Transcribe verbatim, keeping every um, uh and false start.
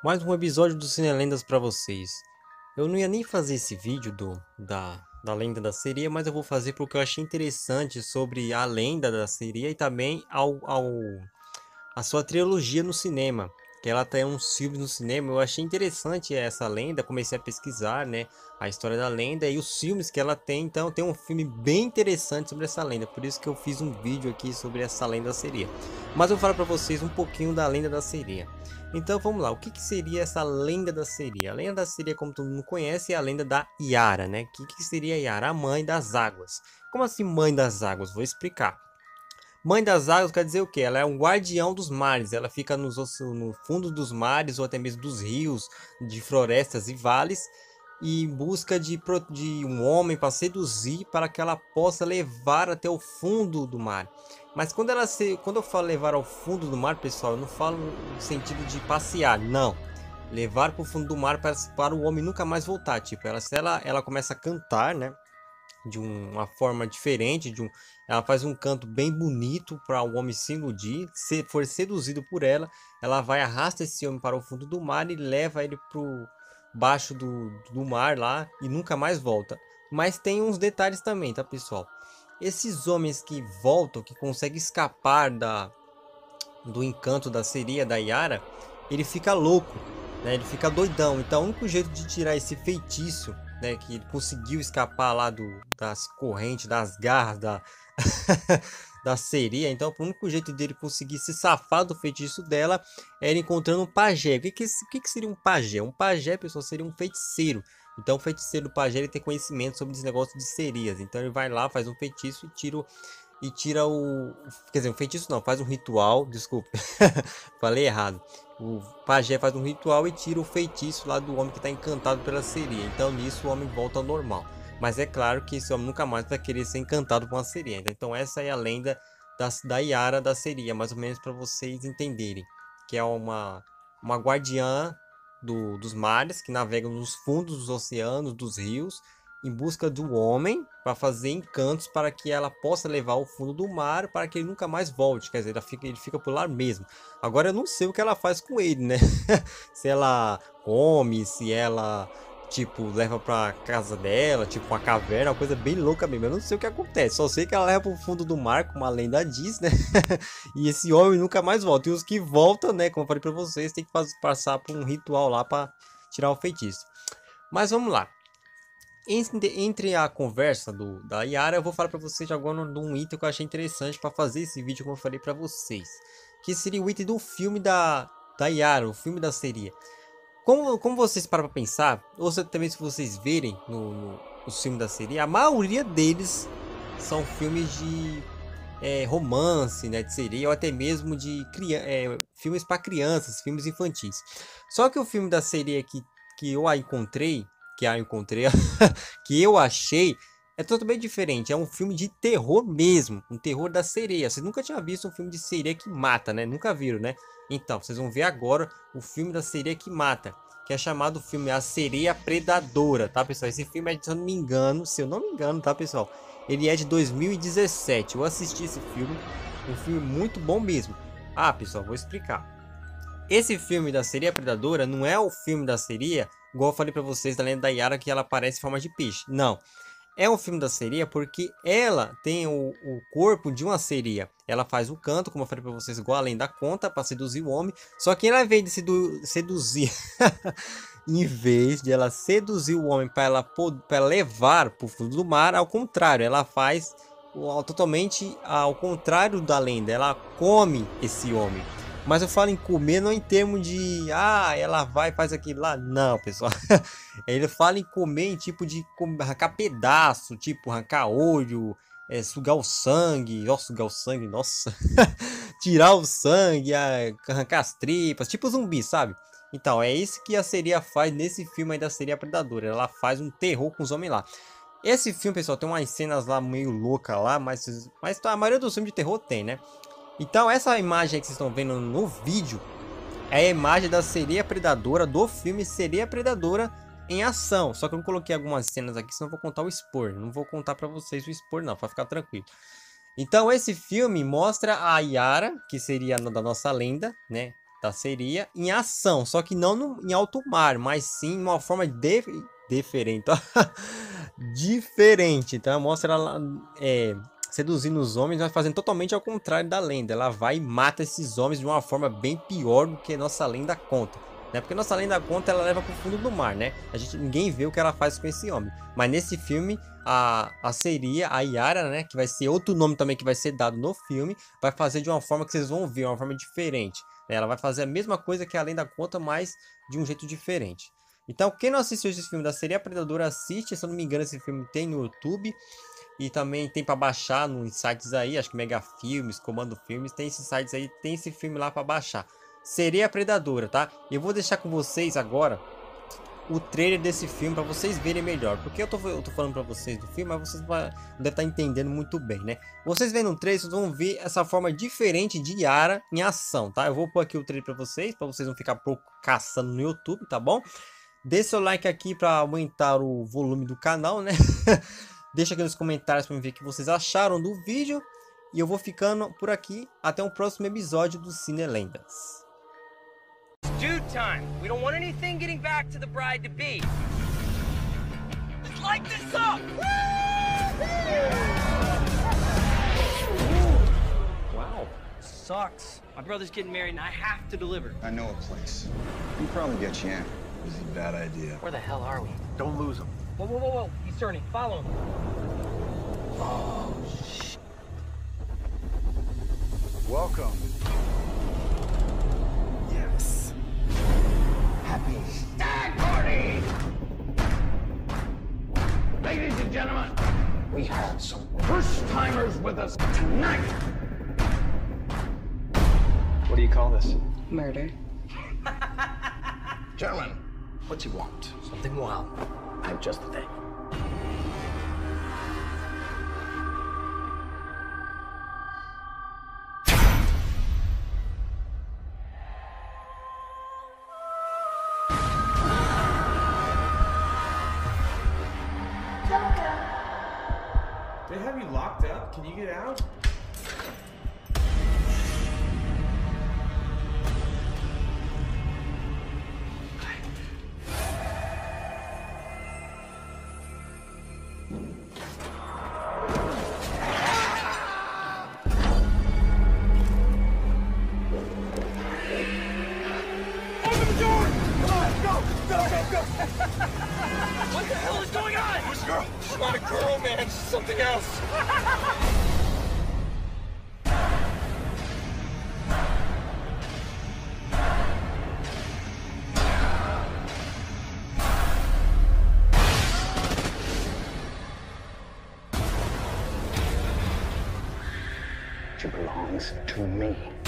Mais um episódio do Cine Lendas pra vocês. Eu não ia nem fazer esse vídeo do, da, da lenda da sereia, mas eu vou fazer porque eu achei interessante sobre a lenda da sereia e também ao, ao, a sua trilogia no cinema. Que ela tem uns filmes no cinema, eu achei interessante essa lenda, comecei a pesquisar, né, a história da lenda e os filmes que ela tem, então tem um filme bem interessante sobre essa lenda, por isso que eu fiz um vídeo aqui sobre essa lenda da sereia. Mas eu vou falar para vocês um pouquinho da lenda da sereia. Então vamos lá, o que, que seria essa lenda da sereia? A lenda da sereia, como todo mundo conhece, é a lenda da Yara, né? O que, que seria a Yara? A mãe das águas. Como assim mãe das águas? Vou explicar. Mãe das águas quer dizer o quê? Ela é um guardião dos mares, ela fica nos, no fundo dos mares ou até mesmo dos rios, de florestas e vales, e em busca de, de um homem para seduzir, para que ela possa levar até o fundo do mar. Mas quando, ela se, quando eu falo levar ao fundo do mar, pessoal, eu não falo no sentido de passear, não. Levar para o fundo do mar para, para o homem nunca mais voltar. Tipo, ela, se ela, ela começa a cantar, né? De uma forma diferente, de um, ela faz um canto bem bonito para o homem se iludir. Se for seduzido por ela, ela vai arrasta esse homem para o fundo do mar e leva ele para baixo do, do mar lá e nunca mais volta. Mas tem uns detalhes também, tá, pessoal? Esses homens que voltam, que conseguem escapar da, do encanto da sereia da Yara, ele fica louco, né? Ele fica doidão. Então o único jeito de tirar esse feitiço, né, que ele conseguiu escapar lá do, das correntes, das garras da, da sereia. Então o único jeito dele conseguir se safar do feitiço dela era encontrando um pajé. O que, que, o que, que seria um pajé? Um pajé, pessoal, seria um feiticeiro. Então o feiticeiro do pajé ele tem conhecimento sobre esse negócio de sereias. Então ele vai lá, faz um feitiço e tira o e tira o... Quer dizer, um feitiço não, faz um ritual, desculpe, falei errado. O pajé faz um ritual e tira o feitiço lá do homem que está encantado pela sereia. Então nisso o homem volta ao normal. Mas é claro que esse homem nunca mais vai querer ser encantado por uma sereia. Então essa é a lenda da, da Yara da sereia, mais ou menos para vocês entenderem. Que é uma, uma guardiã do, dos mares, que navegam nos fundos dos oceanos, dos rios, em busca do homem para fazer encantos para que ela possa levar ao fundo do mar para que ele nunca mais volte. Quer dizer, ela fica, ele fica por lá mesmo. Agora eu não sei o que ela faz com ele, né? Se ela come, se ela tipo leva para casa dela, tipo uma caverna, uma coisa bem louca mesmo. Eu não sei o que acontece. Só sei que ela leva para o fundo do mar, como a lenda diz, né? E esse homem nunca mais volta. E os que voltam, né? Como eu falei para vocês, tem que fazer, passar por um ritual lá para tirar o feitiço. Mas vamos lá. Entre a conversa do, da Yara, eu vou falar para vocês agora de um item que eu achei interessante para fazer esse vídeo, como eu falei para vocês. Que seria o item do filme da, da Yara, o filme da sereia. Como, como vocês param para pensar, ou também se vocês verem no, no, no filme da sereia, a maioria deles são filmes de é, romance, né, de sereia, ou até mesmo de é, filmes para crianças, filmes infantis. Só que o filme da sereia que, que eu a encontrei, que a encontrei, que eu achei, é totalmente diferente. É um filme de terror mesmo, um terror da sereia. Vocês nunca tinham visto um filme de sereia que mata, né? Nunca viram, né? Então, vocês vão ver agora o filme da sereia que mata, que é chamado o filme A Sereia Predadora, tá, pessoal? Esse filme é, se eu não me engano, se eu não me engano, tá, pessoal? Ele é de dois mil e dezessete. Eu assisti esse filme, um filme muito bom mesmo. Ah, pessoal, vou explicar. Esse filme da Sereia Predadora não é o filme da sereia, igual eu falei pra vocês da lenda da Yara, que ela aparece em forma de peixe. Não. É um filme da sereia porque ela tem o, o corpo de uma sereia. Ela faz o canto, como eu falei pra vocês, igual além da conta, pra seduzir o homem. Só que ela, em vez de sedu seduzir, em vez de ela seduzir o homem para ela, pra ela levar pro fundo do mar, ao contrário, ela faz o, totalmente ao contrário da lenda. Ela come esse homem. Mas eu falo em comer não em termos de, ah, ela vai e faz aquilo lá. Não, pessoal. Ele fala em comer em tipo de arrancar pedaço, tipo arrancar olho, é, sugar o sangue. Nossa, sugar o sangue, nossa. Tirar o sangue, arrancar as tripas, tipo zumbi, sabe? Então, é isso que a sereia faz nesse filme aí da Sereia Predadora. Ela faz um terror com os homens lá. Esse filme, pessoal, tem umas cenas lá meio loucas lá, mas, mas a maioria dos filmes de terror tem, né? Então essa imagem que vocês estão vendo no vídeo é a imagem da sereia predadora do filme Sereia Predadora em ação. Só que eu não coloquei algumas cenas aqui, senão eu vou contar o spoiler. Não vou contar pra vocês o spoiler não, pra ficar tranquilo. Então esse filme mostra a Yara, que seria da nossa lenda, né? da sereia em ação, só que não no, em alto mar, mas sim de uma forma de, diferente, ó. Diferente, então mostra ela é, seduzindo os homens, mas fazendo totalmente ao contrário da lenda. Ela vai e mata esses homens de uma forma bem pior do que nossa lenda conta, né? Porque nossa lenda conta, ela leva para o fundo do mar, né? A gente ninguém vê o que ela faz com esse homem, mas nesse filme a, a seria a Yara, né? Que vai ser outro nome também que vai ser dado no filme, vai fazer de uma forma que vocês vão ver, uma forma diferente, né? Ela vai fazer a mesma coisa que a lenda conta, mas de um jeito diferente. Então, quem não assistiu esse filme da Sereia Predadora, assiste. Se eu não me engano, esse filme tem no YouTube. E também tem para baixar nos sites aí. Acho que Mega Filmes, Comando Filmes. Tem esses sites aí, tem esse filme lá para baixar. Sereia Predadora, tá? Eu vou deixar com vocês agora o trailer desse filme para vocês verem melhor. Porque eu tô, eu tô falando para vocês do filme, mas vocês devem estar entendendo muito bem, né? Vocês vendo o trailer, vocês vão ver essa forma diferente de Yara em ação, tá? Eu vou pôr aqui o trailer para vocês, para vocês não ficar caçando no YouTube, tá bom? Deixe seu like aqui para aumentar o volume do canal, né? Deixa aqui nos comentários para ver o que vocês acharam do vídeo. E eu vou ficando por aqui. Até o próximo episódio do Cine Lendas. Dude time. We don't want anything getting back to the bride to be. Let's light this up. Wow. Sucks. My brother's getting married and I have to deliver. I know a place. We can probably get you in. This is a bad idea. Where the hell are we? Don't lose him. Whoa, whoa, whoa, whoa. He's turning. Follow him. Oh, shit. Welcome. Yes. Happy. Stag party! Ladies and gentlemen, we have some first-timers with us tonight. What do you call this? Murder. Gentlemen, what you want? Something wild. I have just the thing. They have you locked up? Can you get out? What the hell is going on? Who's girl? She's not a girl, man. She's something else. She belongs to me.